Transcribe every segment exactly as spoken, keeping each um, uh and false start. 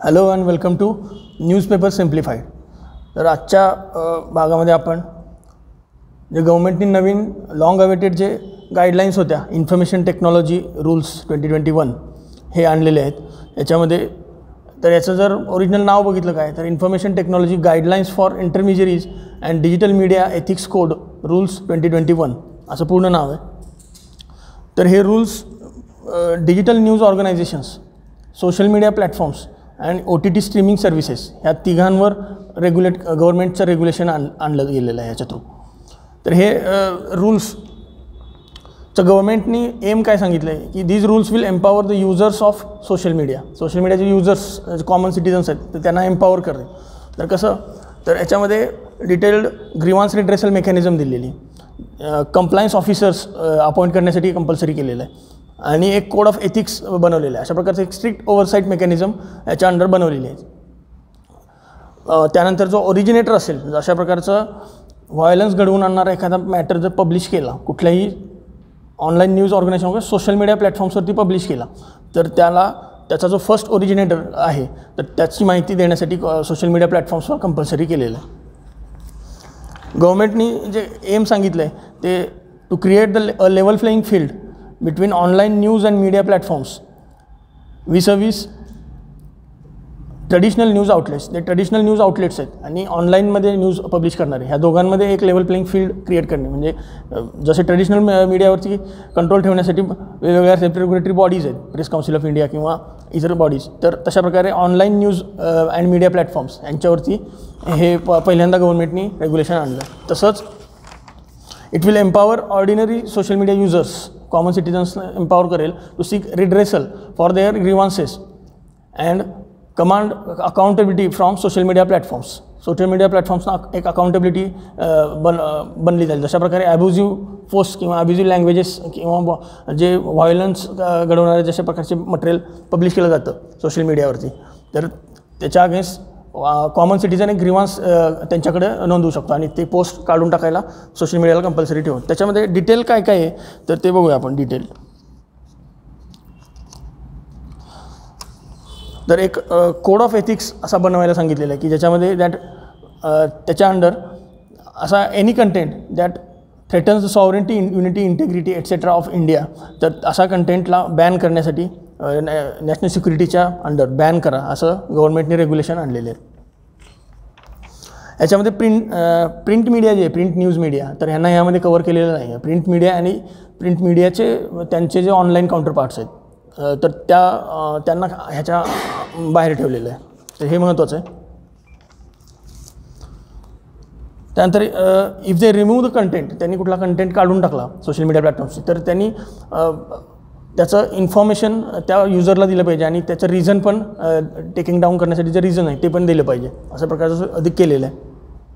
Hello and welcome to newspaper simplified. तर आजच्या भागामध्ये आपण जे गव्हर्नमेंटने नवीन लॉंग अवेटेड जे गाईडलाईन्स होत्या information technology rules twenty twenty one हे आणलेले आहेत. याच्यामध्ये तर याचं जर ओरिजिनल नाव बघितलं काय तर information technology guidelines for intermediaries and digital media ethics code rules twenty twenty one असं पूर्ण नाव आहे. तर हे rules digital news organisations, social media platforms and O T T streaming services ह्या तिघांवर रेग्युलेट गव्हर्नमेंटचं रेग्युलेशन आण आणलं गेलेलं आहे याच्या थ्रू. तर हे रूल्सचं गव्हर्नमेंटनी एम काय सांगितलं आहे की these rules will empower the users of social media. Social मीडियाचे युजर्स कॉमन सिटिझन्स आहेत तर त्यांना एम्पॉवर करते. तर कसं तर याच्यामध्ये डिटेल्ड ग्रीवान्स रिड्रेसल मेकॅनिझम दिलेली, कंप्लायन्स ऑफिसर्स अपॉइंट करण्यासाठी कंपल्सरी केलेलं आहे आणि एक कोड ऑफ एथिक्स बनवलेलं आहे. अशा प्रकारचं एक स्ट्रिक्ट ओव्हरसाईट मेकॅनिझम याच्या अंडर बनवलेली आहे. त्यानंतर जो ओरिजिनेटर असेल, अशा प्रकारचं व्हायलन्स घडवून आणणारा एखादा मॅटर जर पब्लिश केला कुठल्याही online news organisation social media प्लॅटफॉर्म्सवरती पब्लिश केला तर त्याला त्याचा जो फर्स्ट ओरिजिनेटर आहे तर त्याची माहिती देण्यासाठी सोशल मीडिया प्लॅटफॉर्म्सवर कंपल्सरी केलेलं आहे. गव्हर्नमेंटनी जे एम सांगितलं आहे ते to create the a level playing field between online news and media platforms vis a vis traditional news outlets. ते ट्रेडिशनल न्यूज आउटलेट्स आहेत आणि ऑनलाईनमध्ये न्यूज पब्लिश करणारे, ह्या दोघांमध्ये एक लेवल प्लेइंग फील्ड क्रिएट करणे. म्हणजे जसे ट्रेडिशनल मीडियावरती कंट्रोल ठेवण्यासाठी वेगवेगळ्या सेपरेट रेग्युलेटरी बॉडीज आहेत, प्रेस काउन्सिल ऑफ इंडिया किंवा इतर बॉडीज, तर तशा प्रकारे online news and media platforms यांच्यावरती हे प पहिल्यांदा गव्हर्नमेंटनी रेग्युलेशन आणलं. तसंच it will empower ordinary social media users, common सिटिझन्सना एम्पॉवर करेल to seek redressal for their grievances and command accountability from social media platforms. Social media प्लॅटफॉर्म्सना एक अकाउंटेबिलिटी बन बनली जाईल. जशा प्रकारे ॲब्युझिव्ह पोस्ट किंवा ॲब्युझिव्ह लँग्वेजेस किंवा जे व्हायलन्स घडवणारे जशा प्रकारचे मटेरियल पब्लिश केलं जातं सोशल मीडियावरती तर त्याच्या अगेन्स्ट कॉमन सिटिझन एक ग्रीवान्स त्यांच्याकडे नोंदवू शकतो आणि ते पोस्ट काढून टाकायला सोशल मीडियाला कंपल्सरी ठेवून. त्याच्यामध्ये डिटेल काय काय आहे तर ते बघूया आपण डिटेल. तर एक कोड ऑफ एथिक्स असा बनवायला सांगितलेला आहे की ज्याच्यामध्ये दॅट त्याच्या अंडर असा any content that threatens the sovereignty, unity, integrity etcetera of India, तर असा कंटेंटला बॅन करण्यासाठी नॅशनल सिक्युरिटीच्या अंडर बॅन करा असं गव्हर्नमेंटने रेग्युलेशन आणलेले आहे. याच्यामध्ये प्रिंट प्रिंट मीडिया जे आहे, प्रिंट न्यूज मीडिया, तर ह्यांना ह्यामध्ये कवर केलेलं नाही आहे. प्रिंट मीडिया आणि प्रिंट मीडियाचे त्यांचे जे ऑनलाईन काउंटर पार्ट्स आहेत तर त्या त्यांना ह्याच्या बाहेर ठेवलेलं आहे. तर हे महत्त्वाचं आहे. त्यानंतर if they remove the content, त्यांनी कुठला कंटेंट काढून टाकला सोशल मीडिया प्लॅटफॉर्मची तर त्यांनी त्याचं इन्फॉर्मेशन त्या युजरला दिलं पाहिजे आणि त्याचं रिझन पण टेकिंग डाऊन करण्यासाठी जे रिझन आहे ते पण दिलं पाहिजे. अशा प्रकारचं अधिक केलेलं आहे.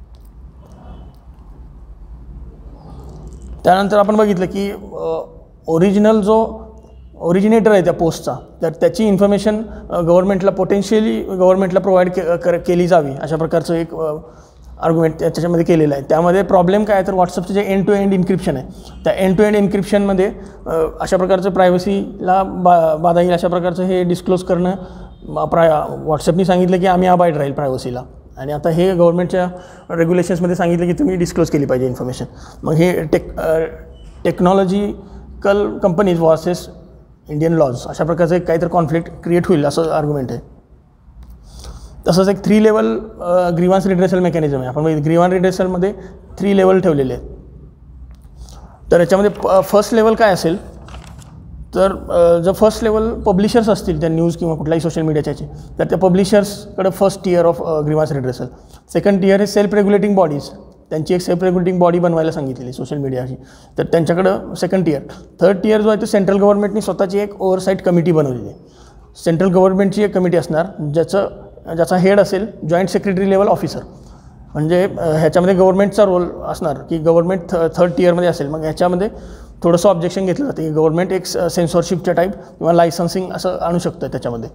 त्यानंतर आपण बघितलं की ओरिजिनल जो ओरिजिनेटर आहे त्या पोस्टचा तर त्याची इन्फॉर्मेशन गव्हर्नमेंटला पोटेन्शियली गव्हर्नमेंटला प्रोव्हाइड के केली जावी अशा प्रकारचं एक आर्ग्युमेंट त्याच्यामध्ये केलेलं आहे. त्यामध्ये प्रॉब्लेम काय आहे तर व्हॉट्सअपचं जे एंड टू एंड इन्क्रिप्शन आहे त्या एंड टू एंड इन्क्रिप्शनमध्ये अशा प्रकारचं प्रायव्हसीला बा बाधा येईल अशा प्रकारचं हे डिस्क्लोज करणं प्राय व्हॉट्सअपनी सांगितलं की आम्ही अबाईड राहील प्रायव्हसीला आणि आता हे गव्हर्नमेंटच्या रेग्युलेशन्समध्ये सांगितलं की तुम्ही डिस्क्लोज केली पाहिजे इन्फॉर्मेशन. मग हे tech technological companies versus Indian laws अशा प्रकारचं एक काहीतरी कॉन्फ्लिक्ट क्रिएट होईल असं आर्ग्युमेंट आहे. तसंच एक three level grievance redressal mechanism आहे. आपण ग्रीवान्स रिड्रेसलमध्ये थ्री लेवल ठेवलेले आहेत. तर याच्यामध्ये फर्स्ट लेवल काय असेल तर जर फर्स्ट लेवल पब्लिशर्स असतील त्या न्यूज किंवा कुठल्याही सोशल मीडियाचे तर त्या पब्लिशर्सकडे first tier of grievance redressal. Second tier हे सेल्फ रेग्युलेटिंग बॉडीज, त्यांची एक सेल्फ रेग्युलेटिंग बॉडी बनवायला सांगितलेली सोशल मीडियाची तर त्यांच्याकडं सेकंड टियर. थर्ड टियर जो आहे तो सेंट्रल गव्हर्नमेंटनी स्वतःची एक ओव्हरसाईट कमिटी बनवलेली आहे. सेंट्रल गव्हर्नमेंटची एक कमिटी असणार ज्याचं ज्याचा हेड असेल जॉईंट सेक्रेटरी लेवल ऑफिसर. म्हणजे ह्याच्यामध्ये गव्हर्नमेंटचा रोल असणार की गव्हर्नमेंट थ थर्ड टियरमध्ये असेल. मग ह्याच्यामध्ये थोडंसं ऑब्जेक्शन घेतलं जातं की गव्हर्नमेंट एक सेन्सॉरशिपच्या टाईप किंवा लायसन्सिंग असं आणू शकतं त्याच्यामध्ये.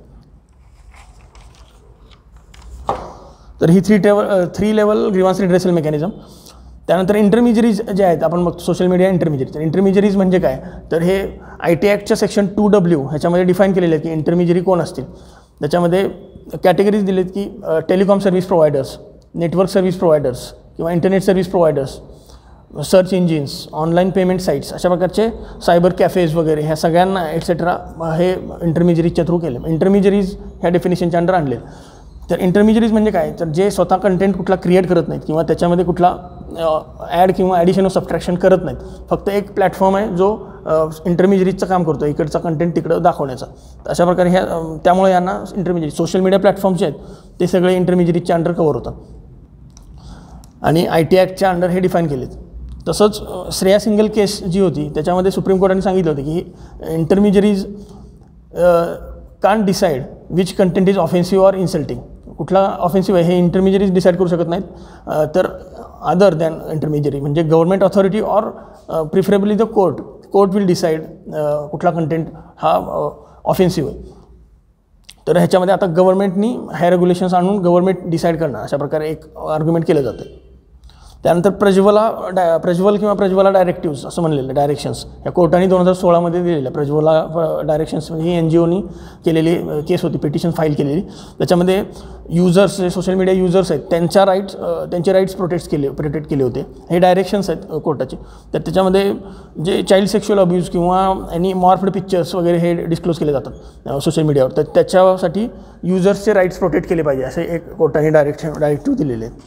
तर ही three level three level grievance redressal mechanism. त्यानंतर इंटरमिजियरीज जे आहेत आपण मग सोशल मीडिया इंटरमिजियरी. तर इंटरमिजियरीज म्हणजे काय तर हे आय टी ॲक्टच्या सेक्शन टू डब्ल्यू ह्याच्यामध्ये डिफाईन केलेलं आहे की इंटरमिजियरी कोण असतील. त्याच्यामध्ये कॅटेगरीज दिलेत की telecom service providers, network service providers किंवा internet service providers, search engines, online payment sites, अशा प्रकारचे सायबर कॅफेज वगैरे ह्या सगळ्यांना एक्सेट्रा हे इंटरमिजियरीजच्या थ्रू केले. इंटरमिजियरीज ह्या डेफिनेशनच्या अंडर आणले. तर इंटरमिजियरीज म्हणजे काय, तर जे स्वतः कंटेंट कुठला क्रिएट करत नाहीत किंवा त्याच्यामध्ये कुठला ॲड किंवा ॲडिशन ऑफ सबट्रॅक्शन करत नाहीत. फक्त एक प्लॅटफॉर्म आहे जो इंटरमिजियरीजचं काम करतो, इकडचा कंटेंट तिकडं दाखवण्याचा. अशा प्रकारे ह्या त्यामुळे यांना इंटरमिजियरी सोशल मीडिया प्लॅटफॉर्म्स जे आहेत ते सगळे इंटरमिजियरीजच्या अंडर कवर होतात आणि आय टी ॲक्टच्या अंडर हे डिफाईन केलेत. तसंच श्रेया सिंगल केस जी होती त्याच्यामध्ये सुप्रीम कोर्टाने सांगितलं होतं की intermediaries can't decide which content is offensive or insulting. कुठला ऑफेन्सिव्ह आहे हे इंटरमिजियरीज डिसाईड करू शकत नाहीत, तर अदर दॅन इंटरमिजियरी म्हणजे government authority or preferably the court court will decide कुठला कंटेंट हा ऑफेन्सिव्ह आहे. तर ह्याच्यामध्ये आता गव्हर्नमेंटनी हाय रेग्युलेशन्स आणून गव्हर्नमेंट डिसाईड करणार अशा प्रकारे एक आर्ग्युमेंट केलं जातं. त्यानंतर प्रज्वला डा प्रज्वल किंवा प्रज्वला डायरेक्टिव्स असं म्हणलेलं डायरेक्शन्स या कोर्टाने दोन हजार सोळामध्ये दिलेल्या प्रज्वला डायरेक्शन्स ही एन जी ओनी केलेली केस होती, पिटिशन फाईल केलेली. त्याच्यामध्ये युजर्स जे सोशल मीडिया युजर्स आहेत त्यांच्या राईट्स त्यांचे राईट्स प्रोटेक्ट केले प्रोटेक्ट केले होते. हे डायरेक्शन्स आहेत कोर्टाचे. तर त्याच्यामध्ये जे चाइल्ड सेक्शुअल अब्यूज किंवा एनी मॉर्फड पिक्चर्स वगैरे हे डिस्क्लोज केले जातात सोशल मीडियावर, तर त्याच्यासाठी युजर्सचे राईट्स प्रोटेक्ट केले पाहिजे असे एक कोर्टाने डायरेक्शन डायरेक्टिव्ह दिलेले आहेत.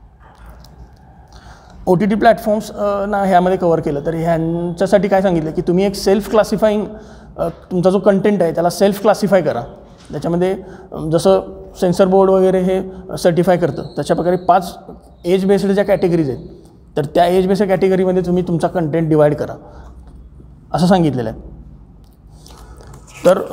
ओ टी टी प्लॅटफॉर्म्स ना ह्यामध्ये कवर केलं. तर ह्यांच्यासाठी काय सांगितलं की तुम्ही एक सेल्फ क्लासिफाईंग तुमचा जो कंटेंट आहे त्याला सेल्फ क्लासिफाय करा. त्याच्यामध्ये जसं सेन्सर बोर्ड वगैरे हे सर्टिफाय करतं तशा प्रकारे पाच एज बेस्ड ज्या कॅटेगरीज आहेत तर त्या एज बेस्ड कॅटेगरीमध्ये तुम्ही तुमचा कंटेंट डिवाईड करा असं सांगितलेलं आहे. तर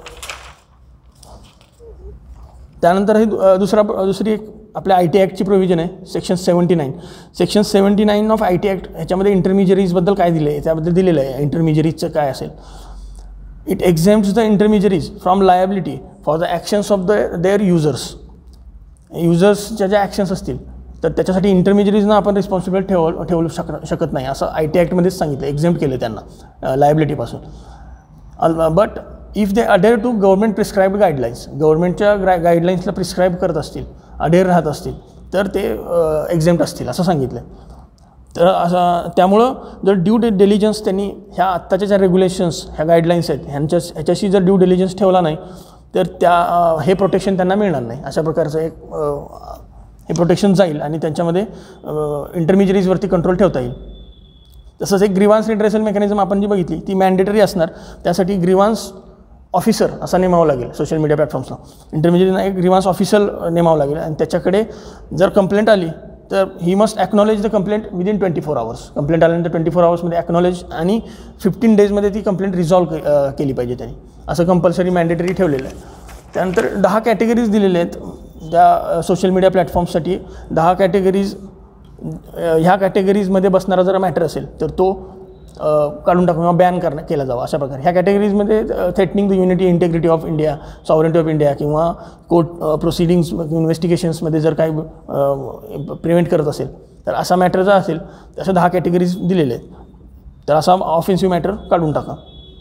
त्यानंतर हे दुसरा दुसरी एक आपल्या आय टी ॲक्टची प्रोव्हिजन आहे section seventy nine section seventy nine of I T act. ह्याच्यामध्ये इंटरमिजियरीजबद्दल काय दिलं आहे त्याबद्दल दिलेलं आहे. इंटरमिजियरीजचं काय असेल, it exempts the intermediaries from liability for the actions of the their users. युजर्सच्या ज्या ॲक्शन्स असतील तर त्याच्यासाठी इंटरमिजियरीजना आपण रिस्पॉन्सिबल ठेव ठेवू शक शकत नाही असं आय टी ॲक्टमध्येच सांगितलं. एक्झेम्प्ट केलं त्यांना लायबिलिटीपासून. But if they adhere to government prescribed guidelines, गव्हर्नमेंटच्या ग्रा गाईडलाईन्सला प्रिस्क्राईब करत असतील, अडेअर राहत असतील तर ते एक्झेम्प्ट असतील असं सांगितलं. तर असं त्यामुळं जर ड्यू डिलिजन्स त्यांनी ह्या आत्ताच्या ज्या रेग्युलेशन्स ह्या गाईडलाईन्स आहेत ह्यांच्या ह्याच्याशी जर ड्यू डिलिजन्स ठेवला नाही तर त्या हे प्रोटेक्शन त्यांना मिळणार नाही. अशा प्रकारचं एक हे प्रोटेक्शन जाईल आणि त्यांच्यामध्ये इंटरमिजियरीजवरती कंट्रोल ठेवता येईल. तसंच एक ग्रीवान्स रिड्रेसल मेकॅनिझम आपण जी बघितली ती मॅन्डेटरी असणार. त्यासाठी ग्रीवान्स ऑफिसर असा नेमावं लागेल सोशल मीडिया प्लॅटफॉर्म्सला. इंटरमिजियरीना एक ग्रीवान्स ऑफिसर नेमावं लागेल आणि त्याच्याकडे जर कंप्लेंट आली तर he must acknowledge the complaint within twenty four hours. Complaint आल्यानंतर ट्वेंटी फोर आवर्समध्ये ॲक्नॉलेज आणि फिफ्टीन डेजमध्ये ती कंप्लेंट रिझॉल्व केली पाहिजे त्यांनी. असं कंपल्सरी मॅन्डेटरी ठेवलेलं आहे. त्यानंतर दहा कॅटेगरीज दिलेल्या आहेत त्या सोशल मीडिया प्लॅटफॉर्म्ससाठी. दहा कॅटेगरीज ह्या कॅटेगरीजमध्ये बसणारा जर मॅटर असेल तर तो काढून टाकून किंवा बॅन करण्यात केला जावा अशा प्रकारे. ह्या कॅटेगरीजमध्ये threatening the unity integrity of India, sovereignty of India किंवा कोर्ट प्रोसिडिंग्स इन्व्हेस्टिगेशन्समध्ये जर काही प्रिव्हेंट करत असेल तर असा मॅटर जर असेल अशा दहा कॅटेगरीज दिलेले आहेत. तर असा ऑफेन्सिव्ह मॅटर काढून टाका.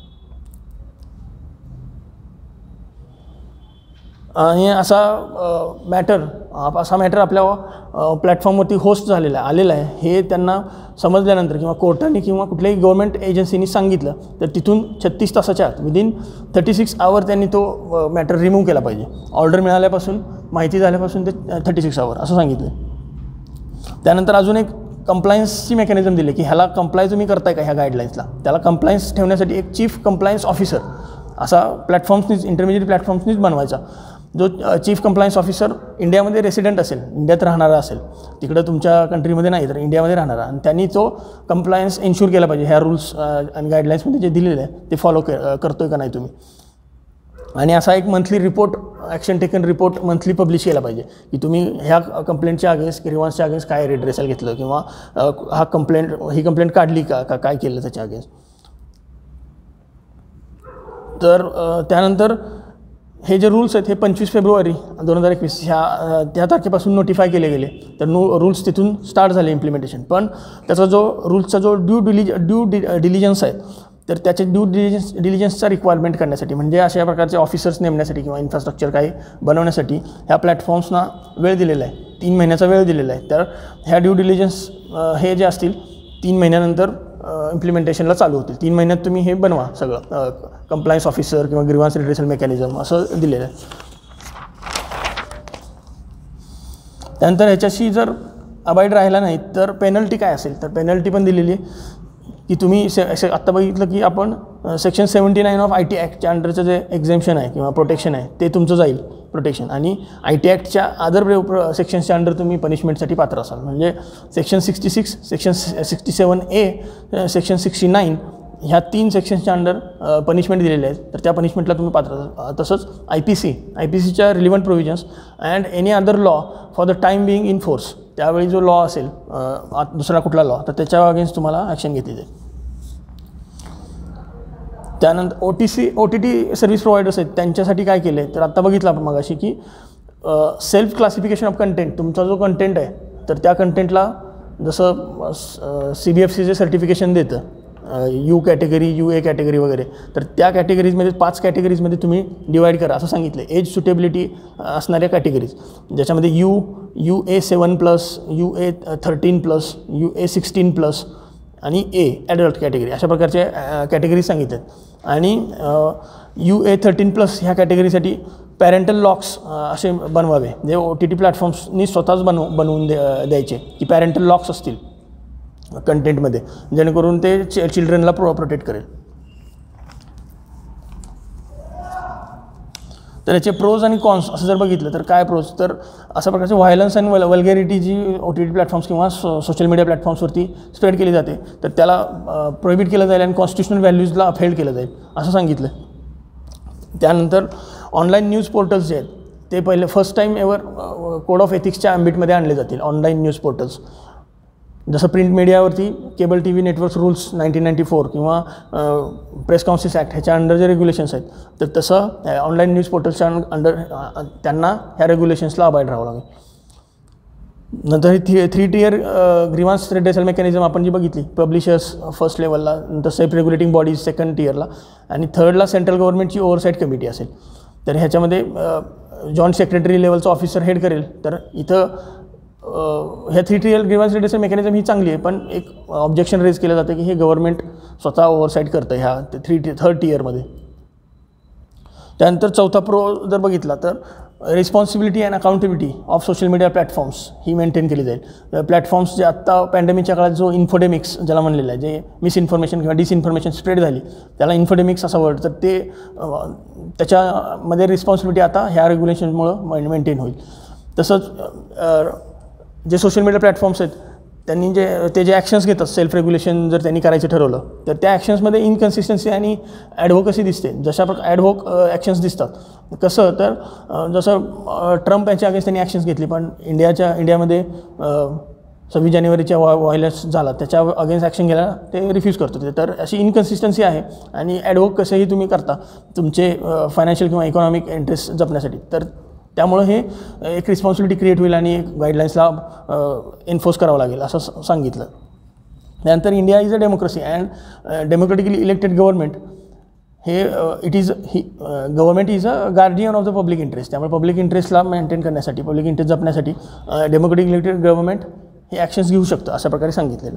आणि असा मॅटर असा मॅटर आपल्या प्लॅटफॉर्मवरती होस्ट झालेला आहे आलेला आहे हे त्यांना समजल्यानंतर किंवा कोर्टाने किंवा कुठल्याही गव्हर्नमेंट एजन्सीनी सांगितलं तर तिथून छत्तीस तासाच्या आत विदिन थर्टी सिक्स आवर त्यांनी तो मॅटर रिमूव्ह केला पाहिजे. ऑर्डर मिळाल्यापासून माहिती झाल्यापासून ते थर्टी सिक्स आवर असं सांगितलं. त्यानंतर अजून एक कंप्लायन्सची मेकॅनिझम दिली की ह्याला कंप्लाय तुम्ही करताय का ह्या गाईडलाईन्सला. त्याला कंप्लायन्स ठेवण्यासाठी एक चीफ कंप्लायन्स ऑफिसर असा प्लॅटफॉर्म्सनीच इंटरमिजिएट प्लॅटफॉर्म्सनीच बनवायचा. जो चीफ कंप्लायन्स ऑफिसर इंडियामध्ये रेसिडेंट असेल, इंडियात राहणारा असेल, तिकडं तुमच्या कंट्रीमध्ये नाही तर इंडियामध्ये राहणारा, आणि त्यांनी तो कंप्लायन्स इन्श्युअर केला पाहिजे ह्या रूल्स आणि गाईडलाईन्समध्ये जे दिलेले आहे ते फॉलो करतो आहे का नाही तुम्ही. आणि असा एक monthly report action taken report monthly publish केला पाहिजे की तुम्ही ह्या कंप्लेंटच्या अगेन्स्ट ग्रीव्हन्सच्या अगेन्स्ट काय रिड्रेसल घेतलं किंवा हा कंप्लेंट ही कंप्लेंट काढली का का काय केलं त्याच्या अगेन्स्ट. तर त्यानंतर हे जे रूल्स आहेत हे पंचवीस फेब्रुवारी दोन हजार एकवीस ह्या त्या तारखेपासून नोटिफाय केले गेले. तर नो रूल्स तिथून स्टार्ट झाले इम्प्लिमेंटेशन. पण त्याचा जो रूल्सचा जो ड्यू डिलिज ड्यू डि डिलिजन्स आहे तर त्याचे ड्यू डिलिजन्स डिलिजन्सचा रिक्वायरमेंट करण्यासाठी म्हणजे अशा प्रकारचे ऑफिसर्स नेमण्यासाठी किंवा इन्फ्रास्ट्रक्चर काही बनवण्यासाठी ह्या प्लॅटफॉर्म्सना वेळ दिलेला आहे, तीन महिन्याचा वेळ दिलेला आहे. तर ह्या ड्यू डिलिजन्स हे जे असतील तीन महिन्यानंतर इम्प्लिमेंटेशनला चालू होतील. तीन महिन्यात तुम्ही हे बनवा सगळं, कंप्लायन्स ऑफिसर किंवा ग्रीव्हन्स रिड्रेसल मेकॅनिझम असं दिलेलं आहे. त्यानंतर ह्याच्याशी जर अबाईड राहिला नाही तर पेनल्टी काय असेल, तर पेनल्टी पण दिलेली आहे की तुम्ही से आत्ता बघितलं की आपण section seventy nine of I T ॲक्टच्या अंडरचं जे एक्झेम्पशन आहे किंवा प्रोटेक्शन आहे ते तुमचं जाईल प्रोटेक्शन, आणि आय टी ॲक्टच्या अदर सेक्शन्सच्या अंडर तुम्ही पनिशमेंटसाठी पात्र असाल. म्हणजे section sixty six section sixty seven A section sixty nine ह्या तीन सेक्शन्सच्या अंडर पनिशमेंट दिलेले आहेत, तर त्या पनिशमेंटला तुम्ही पात्र. तसंच I P C I P सीच्या relevant provisions and any other law for the time being in force, त्यावेळी जो लॉ असेल दुसरा कुठला लॉ तर त्याच्या अगेन्स्ट तुम्हाला ॲक्शन घेतली जाईल. त्यानंतर O T C O T T service providers आहेत त्यांच्यासाठी काय केलं आहे, तर आत्ता बघितलं आपण मगाशी की सेल्फ क्लासिफिकेशन ऑफ कंटेंट, तुमचा जो कंटेंट आहे तर त्या कंटेंटला जसं सी बी एफ सीचे सर्टिफिकेशन देतं U category, U A category वगैरे, तर त्या कॅटेगरीजमध्ये पाच कॅटेगरीजमध्ये तुम्ही डिवाईड करा असं सांगितलं आहे. एज सुटेबिलिटी असणाऱ्या कॅटेगरीज ज्याच्यामध्ये U U A seven plus, U A thirteen plus, U A sixteen plus आणि ए ॲडल्ट कॅटेगरी अशा प्रकारचे कॅटेगरीज सांगितले आहेत. आणि यू ए थर्टीन प्लस ह्या कॅटेगरीसाठी पॅरेंटल लॉक्स असे बनवावे, जे ओ टी टी प्लॅटफॉर्म्सनी स्वतःच बनव बनवून द्या द्यायचे की पॅरेंटल लॉक्स असतील कंटेंटमध्ये, जेणेकरून ते चि चिल्ड्रनला प्रो प्रोटेक्ट करेल. तर याचे प्रोज आणि कॉन्स असं जर बघितलं तर काय प्रोज, तर अशा प्रकारचे व्हायलन्स आणि वल वल्गॅरिटी जी ओ टी टी प्लॅटफॉर्म्स किंवा सो सोशल मीडिया प्लॅटफॉर्म्सवरती स्प्रेड केली जाते तर त्याला प्रोहिबिट केलं जाईल आणि कॉन्स्टिट्युशनल व्हॅल्यूजला अपहेल्ड केलं जाईल असं सांगितलं. त्यानंतर ऑनलाईन न्यूज पोर्टल्स जे आहेत ते पहिले first time ever code of एथिक्सच्या ॲम्बिटमध्ये आणले जातील. ऑनलाईन न्यूज पोर्टल्स जसं प्रिंट मीडियावरती cable T V networks rules nineteen ninety four किंवा प्रेस काउन्सिल्स ॲक्ट ह्याच्या अंडर जे रेग्युलेशन्स आहेत तर तसं ऑनलाईन न्यूज पोर्टल्सच्या अंडर त्यांना ह्या रेग्युलेशन्सला अबाईड राहावं लागेल. नंतर ही three three tier grievance redressal mechanism आपण जी बघितली, पब्लिशर्स फर्स्ट लेवलला, नंतर सेल्फ रेग्युलेटिंग बॉडीज सेकंड टियरला आणि थर्डला सेंट्रल गव्हर्नमेंटची ओव्हरसाईट कमिटी असेल. तर ह्याच्यामध्ये जॉईंट सेक्रेटरी लेवलचा ऑफिसर हेड करेल. तर इथं ह्या three tier grievance redressal mechanism ही चांगली आहे, पण एक ऑब्जेक्शन रेज केलं जातं की हे गव्हर्नमेंट स्वतः ओव्हरसाईट करतं ह्या थ्री टी थर्ड टियरमध्ये. त्यानंतर चौथा प्रो जर बघितला तर responsibility and accountability of social media platforms ही मेंटेन केली जाईल. प्लॅटफॉर्म्स जे आत्ता पॅन्डेमिकच्या काळात जो इन्फोडेमिक्स ज्याला म्हणलेलं आहे, जे मिसइन्फॉर्मेशन किंवा डिसइन्फॉर्मेशन स्प्रेड झाली त्याला इन्फोडेमिक्स असा वर्ड, तर ते त्याच्यामध्ये रिस्पॉन्सिबिलिटी आता ह्या रेग्युलेशनमुळं मेंटेन होईल. तसंच जे सोशल मीडिया प्लॅटफॉर्म्स आहेत त्यांनी जे ते जे ॲक्शन्स घेतात सेल्फ रेग्युलेशन जर त्यांनी करायचं ठरवलं तर त्या ॲक्शन्समध्ये इनकन्सिस्टन्सी आणि ॲडव्होकसी दिसते. जशा प्रकार ॲडव्होक ॲक्शन्स दिसतात. कसं तर जसं ट्रम्प यांच्या अगेन्स्ट त्यांनी ॲक्शन्स घेतली, पण इंडियाच्या इंडियामध्ये सव्वीस जानेवारीच्या व्हा व्हायलन्स झाला त्याच्या अगेन्स्ट ॲक्शन घ्यायला ते रिफ्यूज करत होते. तर अशी इनकन्सिस्टन्सी आहे. आणि ॲडव्होक कसेही तुम्ही करता तुमचे फायनान्शियल किंवा इकॉनॉमिक इंटरेस्ट जपण्यासाठी, तर त्यामुळं हे एक रिस्पॉन्सिबिलिटी क्रिएट होईल आणि एक गाईडलाईन्सला एन्फोर्स करावं लागेल असं सांगितलं. त्यानंतर India is a democracy and democratically elected government हे it is he government is a guardian of the public interest. त्यामुळे पब्लिक इंटरेस्टला मेंटेन करण्यासाठी, पब्लिक इंटरेस्ट जपण्यासाठी डेमोक्रेटिक इलेक्टेड गव्हर्नमेंट हे ॲक्शन्स घेऊ शकतं अशा प्रकारे सांगितलेलं.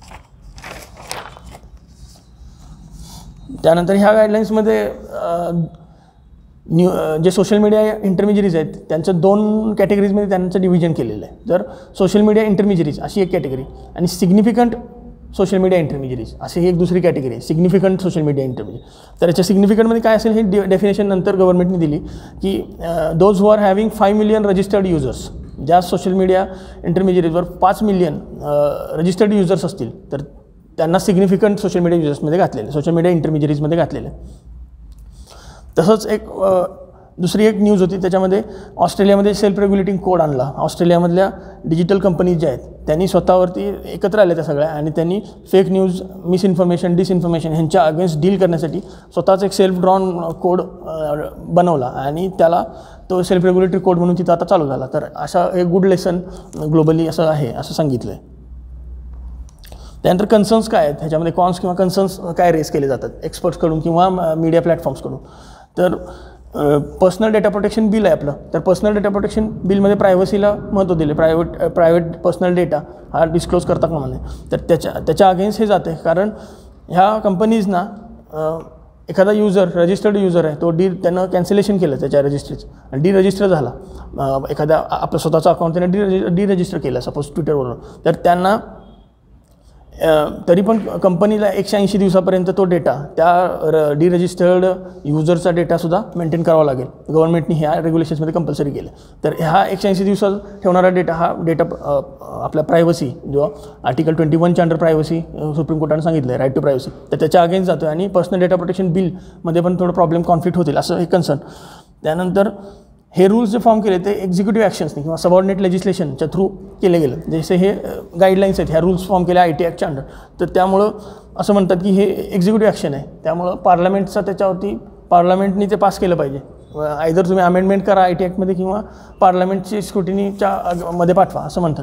त्यानंतर ह्या गाईडलाईन्समध्ये न्यू जे सोशल मीडिया इंटरमिजिरीज आहेत त्यांचं दोन कॅटेगरीजमध्ये त्यांचं डिव्हिजन केलेलं आहे. तर सोशल मीडिया इंटरमिजिरीज अशी एक कॅटेगरी आणि सिग्निफिकंट सोशल मीडिया इंटरमिजिरीज अशी एक दुसरी कॅटेगरी आहे, सिग्निफिकंट सोशल मीडिया इंटरमिजिरी. तर याच्या सिग्निफिकंटमध्ये काय असेल हे डे डेफिनेशन नंतर गव्हर्नमेंटने दिली की those who are having five million registered users, ज्या सोशल मीडिया इंटरमिजिरीजवर पाच मिलियन रजिस्टर्ड युजर्स असतील तर त्यांना सिग्निफिकंट सोशल मीडिया युजर्समध्ये घातलेले, सोशल मीडिया इंटरमिजिरीजमध्ये घातलेले. तसंच एक दुसरी एक न्यूज होती त्याच्यामध्ये ऑस्ट्रेलियामध्ये सेल्फ रेग्युलेटिंग कोड आणला. ऑस्ट्रेलियामधल्या डिजिटल कंपनीज ज्या आहेत त्यांनी स्वतःवरती एकत्र आल्या त्या सगळ्या आणि त्यांनी फेक न्यूज, मिसइन्फॉर्मेशन, डिसइन्फॉर्मेशन ह्यांच्या अगेन्स्ट डील करण्यासाठी स्वतःच एक सेल्फ ड्रॉन कोड बनवला आणि त्याला तो सेल्फ रेग्युलेटरी कोड म्हणून तिथं आता चालू झाला. तर अशा एक गुड लेसन ग्लोबली असं आहे असं सांगितलं आहे. त्यानंतर कन्सर्न्स काय आहेत ह्याच्यामध्ये, कॉन्स किंवा कन्सर्न्स काय रेस केले जातात एक्सपर्ट्सकडून किंवा मीडिया प्लॅटफॉर्म्सकडून. तर पर्सनल डेटा प्रोटेक्शन बिल आहे आपलं. तर पर्सनल डेटा प्रोटेक्शन बिलमध्ये प्रायव्हसीला महत्त्व दिले. प्रायव्हेट प्रायव्हेट पर्सनल डेटा हा डिस्क्लोज करता कामा नये. तर त्याच्या त्याच्या अगेन्स्ट हे जाते, कारण ह्या कंपनीजना एखादा युजर रजिस्टर्ड युजर आहे तो डी त्यानं कॅन्सलेशन केलं त्याच्या रजिस्ट्रीचं आणि डी रजिस्टर झाला, एखाद्या आपलं स्वतःचं अकाउंट त्याने डी डी रजिस्टर केलं सपोज ट्विटरवरून, तर त्यांना तरी पण कंपनीला एकशे ऐंशी दिवसापर्यंत तो डेटा त्या डी रजिस्टर्ड युजरचा डेटासुद्धा मेंटेन करावा लागेल. गव्हर्नमेंटने ह्या रेग्युलेशन्समध्ये कंपल्सरी केलं. तर ह्या एकशे ऐंशी दिवसात ठेवणारा डेटा हा डेटा आपला प्रायव्हसी जो आर्टिकल ट्वेंटी वनच्या अंडर प्रायव्हसी सुप्रीम कोर्टाने सांगितलं आहे, राईट टू प्रायव्हसी, तर त्याच्या अगेन्स्ट जातो आणि पर्सनल डेटा प्रोटेक्शन बिलमध्ये पण थोडं प्रॉब्लेम कॉन्फ्लिक्ट होतील असं हे कन्सर्न. त्यानंतर हे रूल्स जे फॉर्म केले ते एक्झिक्युटिव्ह ॲक्शन्सनी किंवा सबऑर्डिनेट लेजिस्लेशनच्या थ्रू केले गेले. जसे हे गाईडलाईन्स आहेत, ह्या रूल्स फॉर्म केल्या आय टी ॲक्टच्या अंडर, तर त्यामुळं असं म्हणतात की हे एक्झिक्युटिव्ह ॲक्शन आहे. त्यामुळं पार्लमेंटचा त्याच्यावरती पार्लमेंटनी ते पास केलं पाहिजे. आयदर तुम्ही अमेंडमेंट करा आय टी ॲक्टमध्ये किंवा पार्लमेंटची स्क्रुटिनीच्या मध्ये पाठवा असं म्हणतात.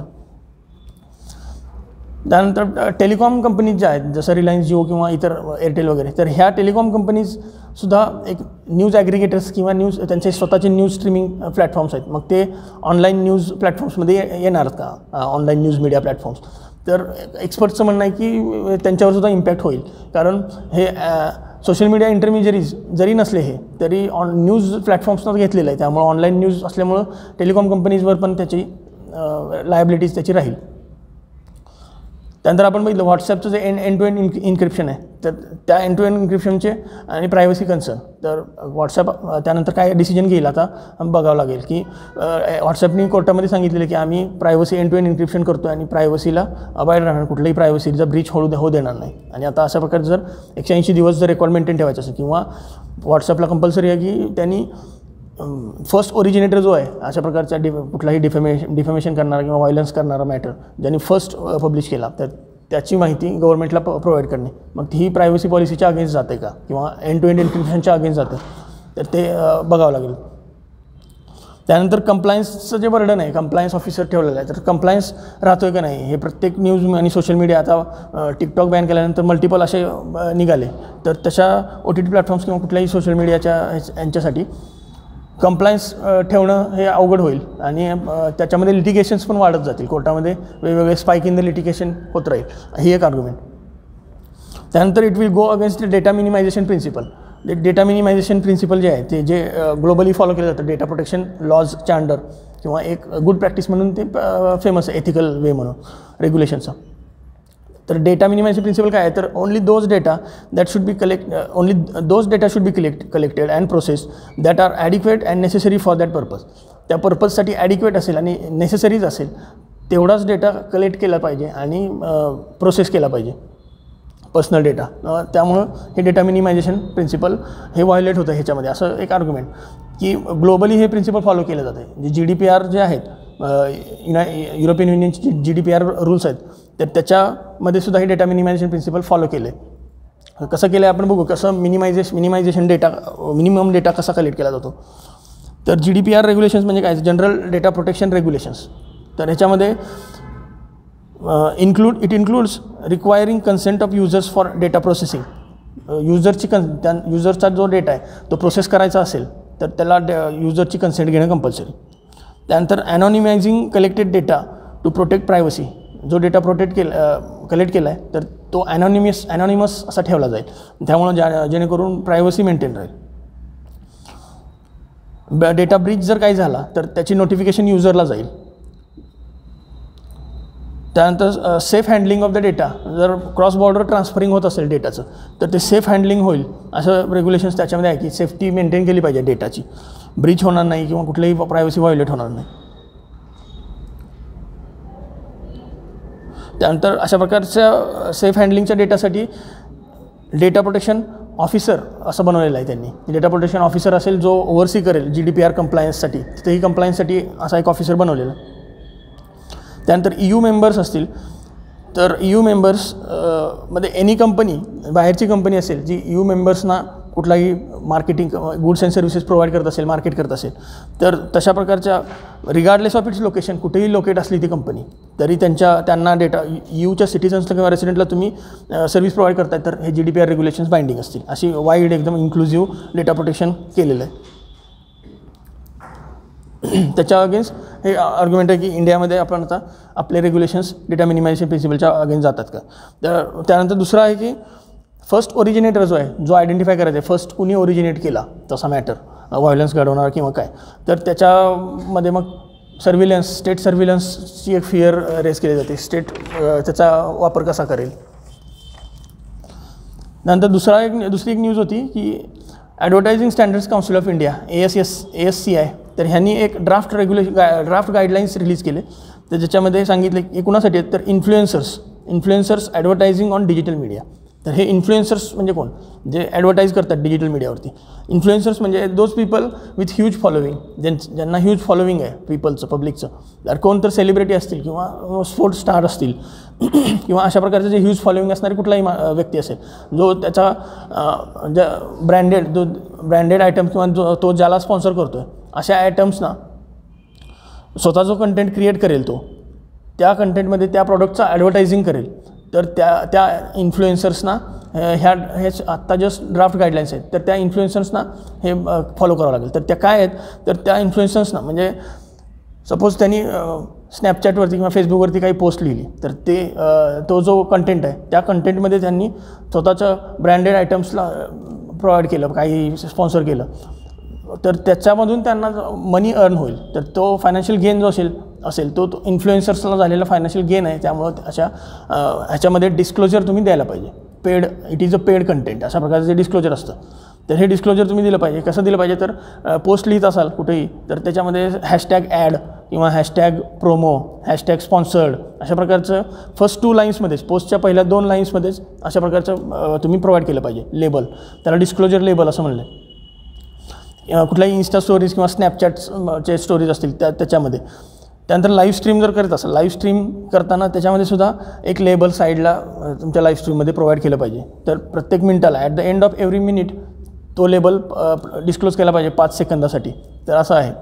त्यानंतर टेलिकॉम कंपनीज ज्या आहेत जसं रिलायन्स जिओ किंवा इतर एअरटेल वगैरे, तर ह्या टेलिकॉम कंपनीजसुद्धा एक न्यूज ॲग्रिगेटर्स किंवा न्यूज त्यांचे स्वतःचे न्यूज स्ट्रीमिंग प्लॅटफॉर्म्स आहेत. मग ते ऑनलाईन न्यूज प्लॅटफॉर्म्समध्ये येणार का, ऑनलाईन न्यूज मीडिया प्लॅटफॉर्म्स. तर एक्सपर्टचं म्हणणं आहे की त्यांच्यावरसुद्धा इम्पॅक्ट होईल, कारण हे सोशल मीडिया इंटरमिजियरीज जरी नसले हे तरी ऑन न्यूज प्लॅटफॉर्म्सनं घेतलेलं आहे. त्यामुळं ऑनलाईन न्यूज असल्यामुळं टेलिकॉम कंपनीजवर पण त्याची लायबिलिटीज त्याची राहील. त्यानंतर आपण बघितलं व्हॉट्सॲपचं जे एन एन टू एन इन्क इन्क्रिप्शन आहे, तर त्या एन टू एन इन्क्रिप्शनचे आणि प्रायव्हसी कन्सर्न, तर व्हॉट्सॲप त्यानंतर काय डिसिजन घेईल आता बघावं लागेल. की व्हॉट्सॲपनी कोर्टामध्ये सांगितलेलं की आम्ही privacy end to end encryption करतो आणि प्रायव्हसीला अबाईड राहणार, कुठल्याही प्रायव्हसीचा ब्रीच होऊ होऊ देणार नाही. आणि आता अशा प्रकारे जर एकशे ऐंशी दिवस जर रेकॉर्ड मेंटेन ठेवायचं असेल किंवा व्हॉट्सॲपला कंपल्सरी आहे की त्यांनी फर्स्ट ओरिजिनेटर जो आहे अशा प्रकारचा डि कुठलाही डिफेमेशन डिफेमेशन करणारा किंवा व्हायलन्स करणारा मॅटर ज्यांनी फर्स्ट पब्लिश केला तर त्याची माहिती गव्हर्नमेंटला प प्रोव्हाइड करणे, मग ही प्रायव्हसी पॉलिसीच्या अगेन्स्ट जाते का किंवा एंड टू एंड इन्क्रिप्शनच्या अगेन्स्ट जातं, तर ते बघावं लागेल. त्यानंतर कंप्लायन्सचं जे बर्डन आहे कंप्लायन्स ऑफिसर ठेवलेलं आहे, तर कंप्लायन्स राहतो आहे का नाही हे प्रत्येक न्यूज आणि सोशल मीडिया आता टिकटॉक बॅन केल्यानंतर मल्टिपल असे निघाले, तर तशा ओ टी टी प्लॅटफॉर्म्स किंवा कुठल्याही सोशल मीडियाच्या यांच्यासाठी कंप्लायन्स ठेवणं हे अवघड होईल आणि त्याच्यामध्ये लिटिगेशन्स पण वाढत जातील, कोर्टामध्ये वेगवेगळे स्पाइक इन द लिटिगेशन होत राहील, ही एक आर्ग्युमेंट. त्यानंतर it will go against the data minimization principle. Data minimization principle जे आहे ते जे ग्लोबली फॉलो केलं जातं डेटा प्रोटेक्शन लॉजच्या अंडर किंवा एक गुड प्रॅक्टिस म्हणून ते फेमस आहे, एथिकल वे म्हणून रेग्युलेशनचं. तर डेटा मिनिमायझेशन प्रिन्सिपल काय आहे, तर only those data that should be collect only those data should be collect collected and process that are adequate and necessary for that purpose. त्या पर्पजसाठी ॲडिक्वेट असेल आणि नेसेसरीज असेल तेवढाच डेटा कलेक्ट केला पाहिजे आणि प्रोसेस केला पाहिजे पर्सनल डेटा. त्यामुळं हे डेटा मिनिमायझेशन प्रिन्सिपल हे व्हायोलेट होतं ह्याच्यामध्ये, असं एक आर्ग्युमेंट की ग्लोबली हे प्रिन्सिपल फॉलो केलं जातं आहे. जे जी डी पी आर जे आहेत युना युरोपियन युनियनचे G D P R rules आहेत तर त्याच्यामध्ये सुद्धा हे डेटा मिनिमायझेशन प्रिन्सिपल फॉलो केलं आहे. कसं केलं आहे आपण बघू, कसं minimization minimization data minimum data कसा कलेक्ट केला जातो. तर G D P R regulations म्हणजे काय, जनरल डेटा प्रोटेक्शन रेग्युलेशन्स. तर ह्याच्यामध्ये include it includes requiring consent of users for data processing. युजरची कन त्या युजरचा जो डेटा आहे तो प्रोसेस करायचा असेल तर त्याला युजरची कन्सेंट घेणं कंपल्सरी. त्यानंतर anonymizing collected data to protect privacy. जो डेटा प्रोटेक्ट केला कलेक्ट केला आहे तर तो ॲनॉनिमस ॲनॉनिमस असा ठेवला जाईल, त्यामुळं ज्या जेणेकरून प्रायव्हसी मेंटेन राहील. डेटा ब्रीच जर काही झाला तर त्याची नोटिफिकेशन युजरला जाईल. त्यानंतर safe handling of the data. जर क्रॉस बॉर्डर ट्रान्सफरिंग होत असेल डेटाचं तर ते सेफ हँडलिंग होईल असं रेग्युलेशन्स त्याच्यामध्ये आहे की सेफ्टी मेंटेन केली पाहिजे, डेटाची ब्रीच होणार नाही किंवा कुठलीही प्रायव्हसी व्हायोलेट होणार नाही. त्यानंतर अशा प्रकारच्या सेफ हँडलिंगच्या डेटासाठी डेटा प्रोटेक्शन ऑफिसर असं बनवलेलं आहे त्यांनी. डेटा प्रोटेक्शन ऑफिसर असेल जो ओव्हरसी करेल जी डी पी आर कंप्लायन्ससाठी, तिथेही कंप्लायन्ससाठी असा एक ऑफिसर बनवलेला. त्यानंतर ई यू मेंबर्स असतील तर ई यू मेंबर्स मध्ये एनी कंपनी बाहेरची कंपनी असेल जी ई यू मेंबर्सना कुठलाही marketing goods and services provide करत असेल, मार्केट करत असेल, तर तशा प्रकारच्या रिगार्डलेस ऑफ इट्स लोकेशन, कुठेही लोकेट असली ती कंपनी, तरी त्यांच्या त्यांना डेटा यूच्या सिटिझन्सला किंवा रेसिडेंटला तुम्ही सर्व्हिस प्रोव्हाइड करताय, तर हे G D P R regulations binding असतील. अशी वाईड एकदम इन्क्लुझिव्ह डेटा प्रोटेक्शन केलेलं आहे. त्याच्या अगेन्स्ट हे आर्ग्युमेंट आहे की इंडियामध्ये आपण आता आपले रेग्युलेशन्स डेटा मिनिमायझेशन प्रिन्सिपलच्या अगेन्स्ट जातात का. तर त्यानंतर दुसरं आहे की फर्स्ट ओरिजिनेटर जो आहे, जो आयडेंटिफाय करायचा आहे फर्स्ट कुणी ओरिजिनेट केला तसा मॅटर, व्हायलन्स घडवणार किंवा काय, तर त्याच्यामध्ये मग सर्व्हिलन्स, स्टेट सर्व्हिलन्सची एक फिअर रेस केली जाते. स्टेट त्याचा वापर कसा करेल. नंतर दुसरा एक दुसरी एक न्यूज होती की advertising standards council of India, A S S A S C I, तर ह्यांनी एक draft regulation draft guidelines release केले. तर ज्याच्यामध्ये सांगितले की कुणासाठी आहेत, तर influencers influencers advertising on digital media. तर हे इन्फ्लुएन्सर्स म्हणजे कोण, जे ॲडव्हर्टाईज करतात डिजिटल मीडियावरती. इन्फ्लुएन्सर्स म्हणजे those people with huge following, ज्यां ज्यांना ह्यूज फॉलोविंग आहे पीपलचं, पब्लिकचं, तर कोण तर सेलिब्रिटी असतील किंवा स्पोर्ट्स स्टार असतील किंवा अशा प्रकारचे जे ह्यूज फॉलोविंग असणारी कुठलाही व्यक्ती असेल, जो त्याचा ज्या ब्रँडेड जो ब्रँडेड आयटम किंवा जो तो ज्याला स्पॉन्सर करतो आहे अशा आयटम्सना स्वतः जो कंटेंट क्रिएट करेल, तो त्या कंटेंटमध्ये त्या प्रॉडक्टचं ॲडव्हर्टायझिंग करेल, तर त्या त्या इन्फ्लुएन्सर्सना ह्या हे आत्ता जस्ट ड्राफ्ट गाईडलाईन्स आहेत, तर त्या इन्फ्लुएन्सर्सना हे फॉलो करावं लागेल. तर त्या काय आहेत, तर त्या इन्फ्लुएन्सर्सना म्हणजे सपोज त्यांनी स्नॅपचॅटवरती किंवा फेसबुकवरती काही पोस्ट लिहिली, तर ते तो जो कंटेंट आहे त्या कंटेंटमध्ये त्यांनी स्वतःच्या ब्रँडेड आयटम्सला प्रोव्हाइड केलं, काही स्पॉन्सर केलं, तर त्याच्यामधून त्यांना मनी अर्न होईल. तर तो फायनान्शियल गेन जो असेल असेल तो तो इन्फ्लुएन्सर्सला झालेला फायनान्शियल गेन आहे. त्यामुळं अशा ह्याच्यामध्ये डिस्क्लोजर तुम्ही द्यायला पाहिजे. Paid, it is a paid content, अशा प्रकारचं जे डिस्क्लोजर असतं, तर हे डिस्क्लोजर तुम्ही दिलं पाहिजे. कसं दिलं पाहिजे, तर पोस्ट लिहित असाल कुठेही, तर त्याच्यामध्ये हॅशटॅग ॲड किंवा हॅशटॅग प्रोमो, हॅशटॅग स्पॉन्सर्ड, अशा प्रकारचं फर्स्ट टू लाईन्समध्येच, पोस्टच्या पहिल्या दोन लाईन्समध्येच अशा प्रकारचं तुम्ही प्रोव्हाइड केलं पाहिजे लेबल. त्याला डिस्क्लोजर लेबल असं म्हणलं आहे. कुठल्याही इन्स्टा स्टोरीज किंवा स्नॅपचॅटचे स्टोरीज असतील त्या त्याच्यामध्ये. त्यानंतर लाईव्ह स्ट्रीम जर करत असेल, लाईव्ह स्ट्रीम करताना त्याच्यामध्ये सुद्धा एक लेबल साईडला तुमच्या लाईव्ह स्ट्रीममध्ये प्रोव्हाइड केलं पाहिजे. तर प्रत्येक मिनिटाला at the end of every minute तो लेबल डिस्क्लोज केला पाहिजे पाच सेकंदासाठी. तर असं आहे.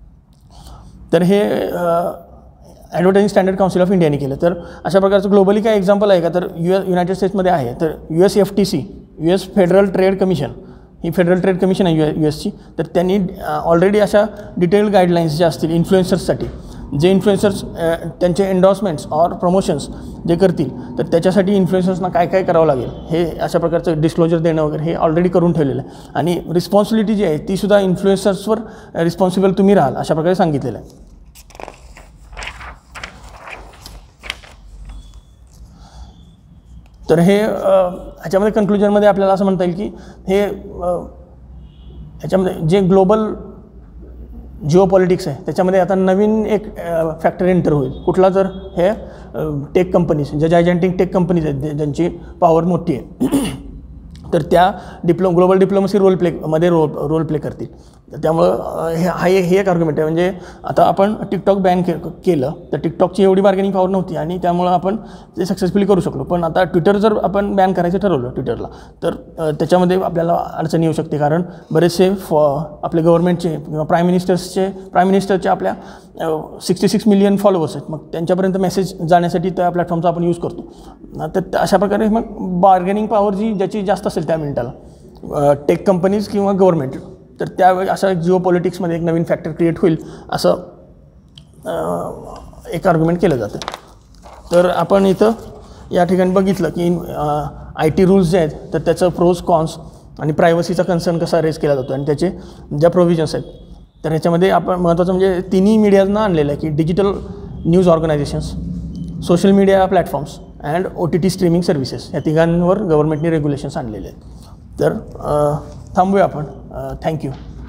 तर हे ॲडव्हर्टायझिंग स्टँडर्ड काउन्सिल ऑफ इंडियाने केलं. तर अशा प्रकारचं ग्लोबली काय एक्झाम्पल आहे का, तर यू एस युनायटेड स्टेट्समध्ये आहे. तर U S F T C, U S federal trade commission, ही फेडरल ट्रेड कमिशन आहे यू यू एसची. तर त्यांनी ऑलरेडी अशा डिटेल्ड गाईडलाईन्स ज्या असतील इन्फ्लुएन्सर्ससाठी, जे इन्फ्लुएन्सर्स त्यांचे एन्डॉर्समेंट्स ऑर प्रमोशन्स जे करतील, तर त्याच्यासाठी इन्फ्लुएन्सर्सना काय काय करावं लागेल हे अशा प्रकारचं डिस्क्लोजर देणं वगैरे हे ऑलरेडी करून ठेवलेलं आहे. आणि रिस्पॉन्सिबिलिटी जी आहे तीसुद्धा इन्फ्लुएन्सर्सवर रिस्पॉन्सिबल तुम्ही राहाल अशा प्रकारे सांगितलेलं आहे. तर हे ह्याच्यामध्ये कन्क्लुजनमध्ये आपल्याला असं म्हणता येईल की हे ह्याच्यामध्ये जे ग्लोबल जिओ पॉलिटिक्स आहे त्याच्यामध्ये आता नवीन एक फॅक्टर एंटर होईल. कुठला, तर हे टेक कंपनीज, ज्या जायजंटिक टेक कंपनीज आहेत ज्यांची पॉवर मोठी आहे, तर त्या डिप्लो ग्लोबल डिप्लोमसी रोल प्लेमध्ये रो रोल प्ले करतील. त्यामुळं हे हा हे एक आर्ग्युमेंट आहे. म्हणजे आता आपण टिकटॉक बॅन के केलं तर टिकटॉकची एवढी बार्गेनिंग पॉवर नव्हती आणि त्यामुळं आपण ते सक्सेसफुली करू शकलो. पण आता ट्विटर जर आपण बॅन करायचं ठरवलं ट्विटरला, तर त्याच्यामध्ये आपल्याला अडचण येऊ शकते. कारण बरेचसे फॉ आपले गव्हर्नमेंटचे किंवा प्राईम मिनिस्टर्सचे प्राईम मिनिस्टरचे आपल्या सिक्स्टी सिक्स मिलियन फॉलोवर्स आहेत. मग त्यांच्यापर्यंत मेसेज जाण्यासाठी त्या प्लॅटफॉर्मचा आपण यूज करतो. तर अशा प्रकारे मग बार्गेनिंग पॉवर जी ज्याची जास्त असेल त्या मिनिटाला, टेक कंपनीज किंवा गव्हर्नमेंट, तर त्यावेळी अशा जिओ पॉलिटिक्समध्ये एक नवीन फॅक्टर क्रिएट होईल असं एक आर्ग्युमेंट केलं जातं. तर आपण इथं या ठिकाणी बघितलं की आय टी रूल्स जे आहेत तर त्याचं प्रोज कॉन्स आणि प्रायव्हसीचा कन्सर्न कसा रेज केला जातो आणि त्याचे ज्या प्रोव्हिजन्स आहेत, तर ह्याच्यामध्ये आपण महत्त्वाचं म्हणजे तिन्ही मीडियाजना आणलेलं आहे की digital news organisations, social media platforms and O T T streaming services, या तिघांवर गव्हर्नमेंटने रेग्युलेशन्स आणलेले आहेत. तर थांबूया आपण. थँक्यू.